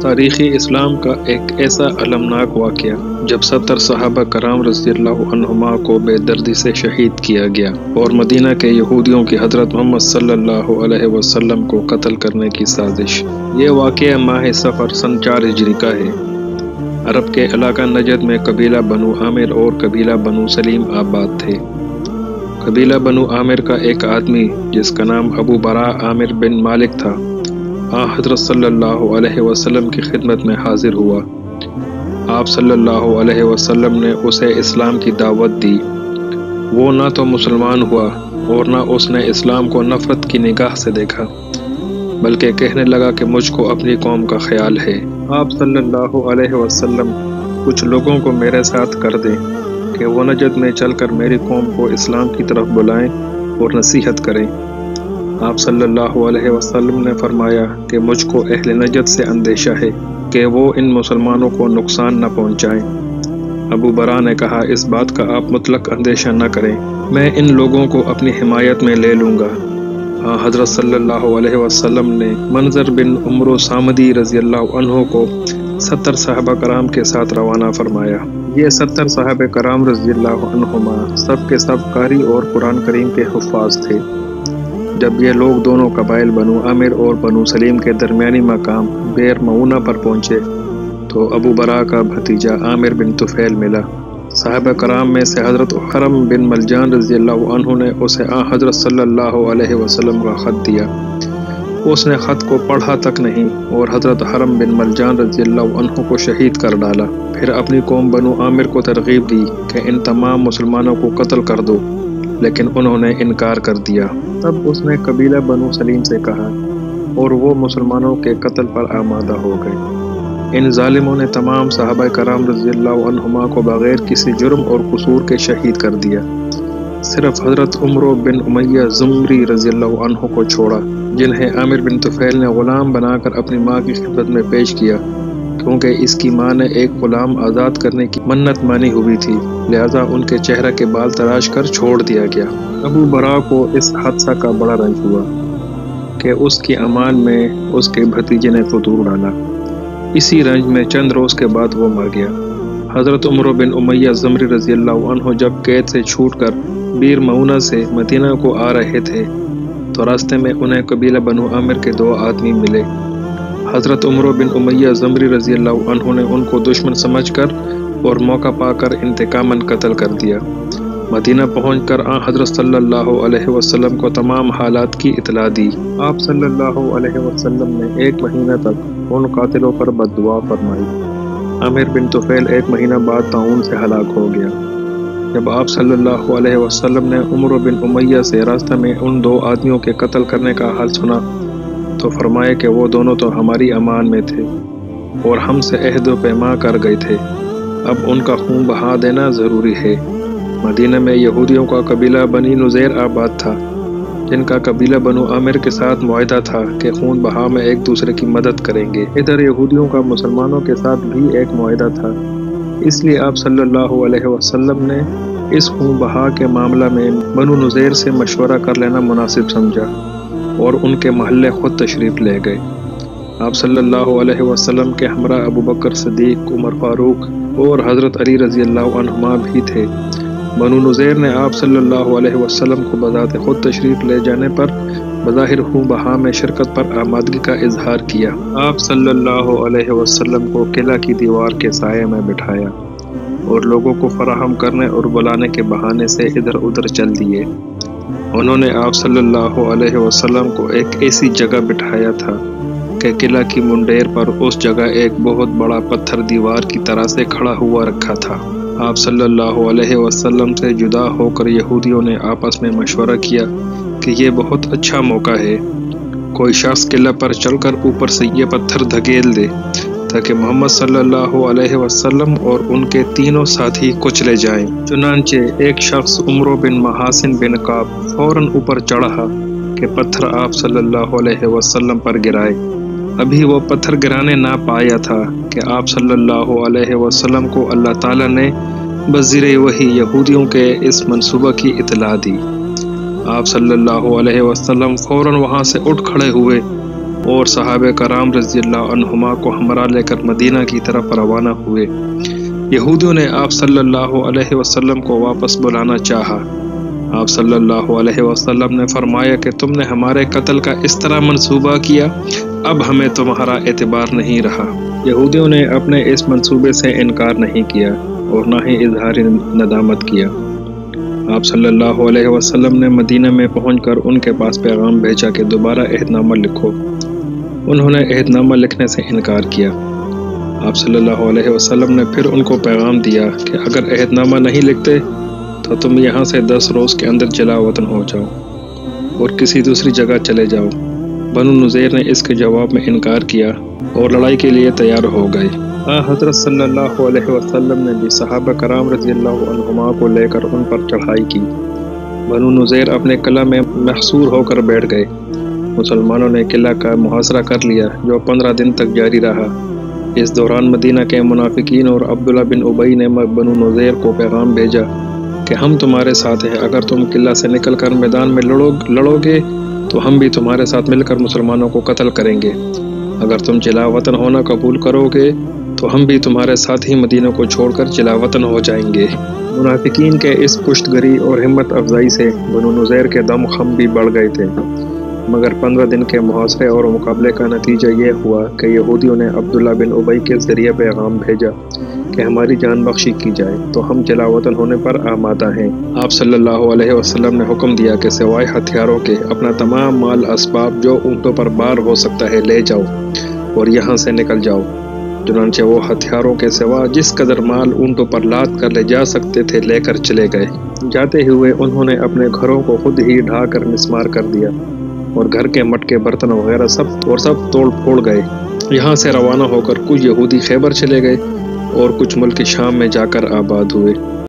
تاریخی اسلام کا ایک ایسا المناک واقعہ جب 70 صحابہ کرام رضی اللہ عنہما کو بے دردی سے شہید کیا گیا اور مدینہ کے یہودیوں کی حضرت محمد صلی اللہ علیہ وسلم کو قتل کرنے کی سازش۔ یہ واقعہ ماہ صفر سن 4 ہجری کا ہے۔ عرب کے علاقہ نجد میں قبیلہ بنو عامر اور قبیلہ بنو سلیم آباد تھے۔ قبیلہ بنو عامر کا ایک آدمی جس کا نام ابو براء عامر بن مالک تھا، حضرت صلی اللہ علیہ وسلم کی خدمت میں حاضر ہوا۔ آپ صلی اللہ علیہ وسلم نے اسے اسلام کی دعوت دی۔ وہ نہ تو مسلمان ہوا اور نہ اس نے اسلام کو نفرت کی نگاہ سے دیکھا، بلکہ کہنے لگا کہ مجھ کو اپنی قوم کا خیال ہے۔ آپ صلی اللہ علیہ وسلم کچھ لوگوں کو میرے ساتھ کر دیں کہ وہ نجد میں چل کر میری قوم کو اسلام کی طرف بلائیں اور نصیحت کریں۔ آپ صلی اللہ علیہ وسلم نے فرمایا کہ مجھ کو اہل نجد سے اندیشہ ہے کہ وہ ان مسلمانوں کو نقصان نہ پہنچائیں۔ ابو برا نے کہا، اس بات کا آپ مطلق اندیشہ نہ کریں، میں ان لوگوں کو اپنی حمایت میں لے لوں گا۔ حضرت صلی اللہ علیہ وسلم نے منظر بن عمرو صامدی رضی اللہ عنہ کو 70 صحابہ کرام کے ساتھ روانہ فرمایا۔ یہ 70 صحابہ کرام رضی اللہ عنہما سب کے سب قاری اور قرآن کریم کے حفاظ تھے۔ جب یہ لوگ دونوں قبائل بنو عامر اور بنو سلیم کے درمیانی مقام بئر معونہ پر پہنچے تو ابو برا کا بھتیجا عامر بن طفیل ملا۔ صحابہ کرام میں سے حضرت حرم بن ملجان رضی اللہ عنہ نے اسے حضرت صلی اللہ علیہ وسلم کا خط دیا۔ اس نے خط کو پڑھا تک نہیں اور حضرت حرم بن ملجان رضی اللہ عنہ کو شہید کر ڈالا۔ پھر اپنی قوم بنو عامر کو ترغیب دی کہ ان تمام مسلمانوں کو قتل کر دو، لیکن انہوں نے انکار کر دیا۔ تب اس نے قبیلہ بنو سلیم سے کہا اور وہ مسلمانوں کے قتل پر آمادہ ہو گئے۔ ان ظالموں نے تمام صحابہ کرام رضی اللہ عنہما کو بغیر کسی جرم اور قصور کے شہید کر دیا۔ صرف حضرت عمرو بن امیہ زمری رضی اللہ عنہ کو چھوڑا، جنہیں عامر بن طفیل نے غلام بنا کر اپنی ماں کی خدمت میں پیش کیا، کیونکہ اس کی ماں نے ایک غلام آزاد کرنے کی منت مانی ہوئی تھی، لہذا ان کے چہرہ کے بال تراش کر چھوڑ دیا گیا۔ ابو برا کو اس حادثہ کا بڑا رنج ہوا کہ اس کی امان میں اس کے بھتیجے نے فطور ڈالا۔ اسی رنج میں چند روز کے بعد وہ مر گیا۔ حضرت عمرو بن امیہ زمری رضی اللہ عنہ جب قید سے چھوٹ کر بئر معونہ سے مدینہ کو آ رہے تھے تو راستے میں انہیں قبیلہ بنو عامر کے 2 آدمی ملے۔ حضرت عمرو بن امیہ زمری رضی اللہ عنہ نے ان کو دشمن سمجھ کر اور موقع پا کر انتقاماً قتل کر دیا۔ مدینہ پہنچ کر حضرت صلی اللہ علیہ وسلم کو تمام حالات کی اطلاع دی۔ آپ صلی اللہ علیہ وسلم نے 1 مہینہ تک ان قاتلوں پر بد دعا فرمائی۔ عامر بن طفیل 1 مہینہ بعد طاعون سے ہلاک ہو گیا۔ جب آپ صلی اللہ علیہ وسلم نے عمرو بن امیہ سے راستہ میں ان 2 آدمیوں کے قتل کرنے کا حال سنا تو فرمایا کہ وہ دونوں تو ہماری امان میں تھے اور ہم سے عہد و پیما کر گئے تھے، اب ان کا خون بہا دینا ضروری ہے۔ مدینہ میں یہودیوں کا قبیلہ بنی نذیر آباد تھا، جن کا قبیلہ بنو عامر کے ساتھ معاہدہ تھا کہ خون بہا میں ایک دوسرے کی مدد کریں گے۔ ادھر یہودیوں کا مسلمانوں کے ساتھ بھی ایک معاہدہ تھا، اس لیے آپ صلی اللہ علیہ وسلم نے اس خون بہا کے معاملہ میں بنو نذیر سے مشورہ کر لینا مناسب سمجھا اور ان کے محلے خود تشریف لے گئے۔ آپ صلی اللہ علیہ وسلم کے ہمراہ ابو بکر صدیق، عمر فاروق اور حضرت علی رضی اللہ عنہما بھی تھے۔ بنو نذیر نے آپ صلی اللہ علیہ وسلم کو بذات خود تشریف لے جانے پر بظاہر خون بہا میں شرکت پر آمادگی کا اظہار کیا۔ آپ صلی اللہ علیہ وسلم کو قلعہ کی دیوار کے سائے میں بٹھایا اور لوگوں کو فراہم کرنے اور بلانے کے بہانے سے ادھر ادھر چل دیے۔ انہوں نے آپ صلی اللہ علیہ وسلم کو ایک ایسی جگہ بٹھایا تھا کہ قلعہ کی منڈیر پر اس جگہ ایک بہت بڑا پتھر دیوار کی طرح سے کھڑا ہوا رکھا تھا۔ آپ صلی اللہ علیہ وسلم سے جدا ہو کر یہودیوں نے آپس میں مشورہ کیا کہ یہ بہت اچھا موقع ہے، کوئی شخص قلعہ پر چل کر اوپر سے یہ پتھر دھکیل دے تاکہ محمد صلی اللہ علیہ وسلم اور ان کے 3 ساتھی کچلے جائیں۔ چنانچہ ایک شخص عمرو بن محاسن بن کعب فوراً اوپر چڑھا کہ پتھر آپ صلی اللہ علیہ وسلم پر گرائے۔ ابھی وہ پتھر گرانے نہ پایا تھا کہ آپ صلی اللہ علیہ وسلم کو اللہ تعالیٰ نے بذریعہ وحی یہودیوں کے اس منصوبہ کی اطلاع دی۔ آپ صلی اللہ علیہ وسلم فوراً وہاں سے اٹھ کھڑے ہوئے اور صحابہ کرام رضی اللہ عنہما کو ہمراہ لے کر مدینہ کی طرف روانہ ہوئے۔ یہودیوں نے آپ صلی اللہ علیہ وسلم کو واپس بلانا چاہا۔ آپ صلی اللہ علیہ وسلم نے فرمایا کہ تم نے ہمارے قتل کا اس طرح منصوبہ کیا، اب ہمیں تمہارا اعتبار نہیں رہا۔ یہودیوں نے اپنے اس منصوبے سے انکار نہیں کیا اور نہ ہی اظہار ندامت کیا۔ آپ صلی اللہ علیہ وسلم نے مدینہ میں پہنچ کر ان کے پاس پیغام بھیجا کہ دوبارہ عہد نامہ لکھو۔ انہوں نے عہد نامہ لکھنے سے انکار کیا۔ آپ صلی اللہ علیہ وسلم نے پھر ان کو پیغام دیا کہ اگر عہد نامہ نہیں لکھتے تو تم یہاں سے 10 روز کے اندر جلا وطن ہو جاؤ اور کسی دوسری جگہ چلے جاؤ۔ بنو نذیر نے اس کے جواب میں انکار کیا اور لڑائی کے لیے تیار ہو گئے۔ حضرت صلی اللہ علیہ وسلم نے بھی صحابہ کرام رضی اللہ عنہما کو لے کر ان پر چڑھائی کی۔ بنو نذیر اپنے قلعہ میں محصور ہو کر بیٹھ گئے۔ مسلمانوں نے قلعہ کا محاصرہ کر لیا جو 15 دن تک جاری رہا۔ اس دوران مدینہ کے منافقین اور عبداللہ بن ابی نے بنو نذیر کو پیغام بھیجا کہ ہم تمہارے ساتھ ہیں، اگر تم قلعہ سے نکل کر میدان میں لڑو گے تو ہم بھی تمہارے ساتھ مل کر مسلمانوں کو قتل کریں گے، اگر تم جلا وطن ہونا قبول کرو گے تو ہم بھی تمہارے ساتھ ہی مدینہ کو چھوڑ کر جلا وطن ہو جائیں گے۔ منافقین کے اس پشت گری اور ہمت افزائی سے بنو نذیر کے دم خم بھی بڑھ گئے تھے، مگر 15 دن کے محاصرے اور مقابلے کا نتیجہ یہ ہوا کہ یہودیوں نے عبداللہ بن ابی کے ذریعے پیغام بھیجا کہ ہماری جان بخشی کی جائے تو ہم جلا وطن ہونے پر آمادہ ہیں۔ آپ صلی اللہ علیہ وسلم نے حکم دیا کہ سوائے ہتھیاروں کے اپنا تمام مال اسباب جو اونٹوں پر بار ہو سکتا ہے لے جاؤ اور یہاں سے نکل جاؤ۔ چنانچہ وہ ہتھیاروں کے سوا جس قدر مال اونٹوں پر لاد کر لے جا سکتے تھے لے کر چلے گئے۔ جاتے ہوئے انہوں نے اپنے گھروں کو خود ہی ڈھا کر مسمار کر دیا اور گھر کے مٹکے برتن وغیرہ سب توڑ پھوڑ گئے۔ یہاں سے روانہ ہو کر کچھ یہودی خیبر چلے گئے اور کچھ ملک شام میں جا کر آباد ہوئے۔